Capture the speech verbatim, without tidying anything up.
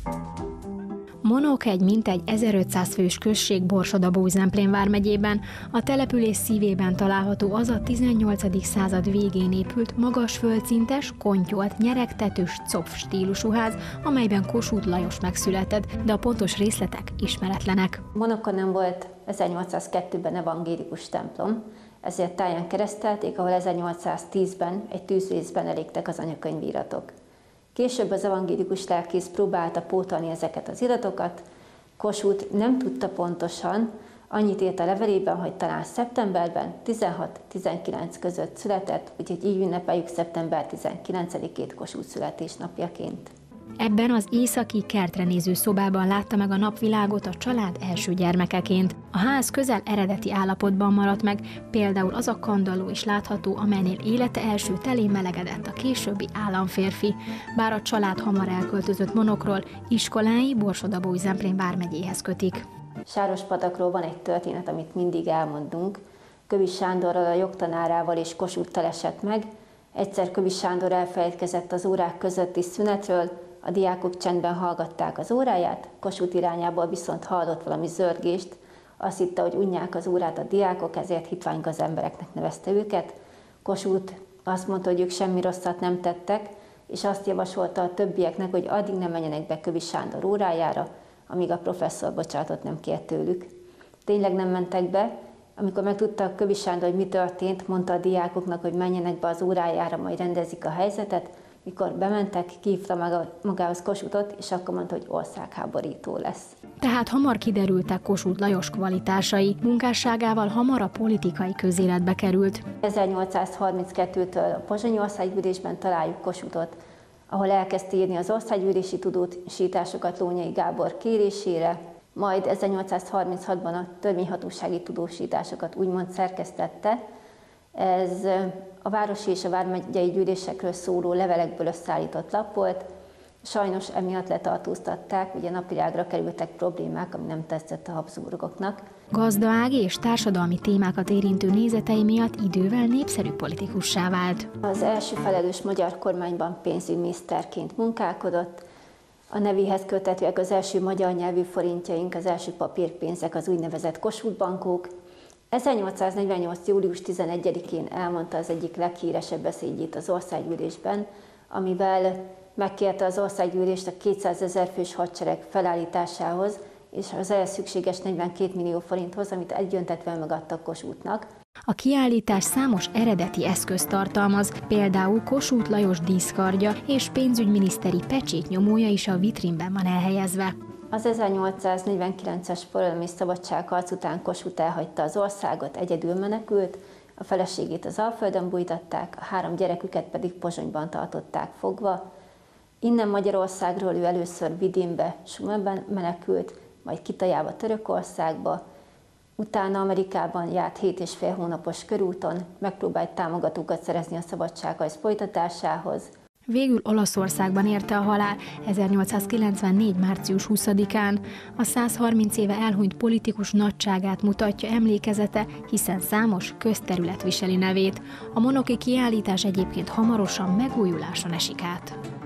Monok egy mintegy ezerötszáz fős község Borsod-Abaúj-Zemplén vármegyében, a település szívében található az a tizennyolcadik század végén épült, magas földszintes, kontyolt, nyeregtetős copf stílusú ház, amelyben Kossuth Lajos megszületett, de a pontos részletek ismeretlenek. Monokon nem volt ezernyolcszázkettőben evangélikus templom, ezért táján keresztelték, ahol ezernyolcszáztízben egy tűzvészben elégtek az anyakönyvíratok. Később az evangélikus lelkész próbálta pótolni ezeket az iratokat. Kossuth nem tudta pontosan, annyit írt a levelében, hogy talán szeptemberben tizenhat-tizenkilenc között született, úgyhogy így ünnepeljük szeptember tizenkilencedikét Kossuth születésnapjaként. Ebben az északi kertre néző szobában látta meg a napvilágot a család első gyermekeként. A ház közel eredeti állapotban maradt meg, például az a kandalló is látható, amelynél élete első telén melegedett a későbbi államférfi. Bár a család hamar elköltözött Monokról, iskolái Borsod-Abaúj-Zemplén vármegyéhez kötik. Sárospatakról van egy történet, amit mindig elmondunk. Kövich Sándorral, a jogtanárával és Kossuth-tal esett meg. Egyszer Kövich Sándor elfelejtkezett az órák közötti szünetről, a diákok csendben hallgatták az óráját, Kossuth irányából viszont hallott valami zörgést, azt hitte, hogy unják az órát a diákok, ezért hitványok az embereknek nevezte őket. Kossuth azt mondta, hogy ők semmi rosszat nem tettek, és azt javasolta a többieknek, hogy addig nem menjenek be Kövich Sándor órájára, amíg a professzor bocsánatot nem kért tőlük. Tényleg nem mentek be. Amikor megtudta Kövich Sándor, hogy mi történt, mondta a diákoknak, hogy menjenek be az órájára, majd rendezik a helyzetet. Mikor bementek, kihívta magához Kossuthot, és akkor mondta, hogy országháborító lesz. Tehát hamar kiderültek Kossuth Lajos kvalitásai, munkásságával hamar a politikai közéletbe került. ezernyolcszázharminckettőtől a pozsonyi országgyűlésben találjuk Kossuthot, ahol elkezdte írni az országgyűlési tudósításokat Lónyay Gábor kérésére, majd ezernyolcszázharminchatban a törvényhatósági tudósításokat úgymond szerkesztette. Ez a városi és a vármegyei gyűlésekről szóló levelekből összeállított lap volt. Sajnos emiatt letartóztatták, ugye napvilágra kerültek problémák, ami nem tetszett a Habsburgoknak. Gazdasági és társadalmi témákat érintő nézetei miatt idővel népszerű politikussá vált. Az első felelős magyar kormányban pénzügyminiszterként munkálkodott. A nevéhez köthetőek az első magyar nyelvű forintjaink, az első papírpénzek, az úgynevezett Kossuth bankok. ezernyolcszáznegyvennyolc. július tizenegyedikén elmondta az egyik leghíresebb beszédjét az országgyűlésben, amivel megkérte az országgyűlést a kétszázezer fős hadsereg felállításához, és az ehhez szükséges negyvenkét millió forinthoz, amit egyöntetően megadtak Kossuthnak. A kiállítás számos eredeti eszközt tartalmaz, például Kossuth Lajos díszkardja és pénzügyminiszteri pecsétnyomója is a vitrínben van elhelyezve. Az ezernyolcszáznegyvenkilences forradalmi szabadságharc után Kossuth elhagyta az országot, egyedül menekült, a feleségét az Alföldön bújtatták, a három gyereküket pedig Pozsonyban tartották fogva. Innen Magyarországról ő először Vidinbe, Sumenben menekült, majd Kitajába, Törökországba, utána Amerikában járt hét és fél hónapos körúton, megpróbált támogatókat szerezni a szabadságharc folytatásához. Végül Olaszországban érte a halál ezernyolcszázkilencvennégy. március huszadikán. A százharminc éve elhunyt politikus nagyságát mutatja emlékezete, hiszen számos közterület viseli nevét. A monoki kiállítás egyébként hamarosan megújuláson esik át.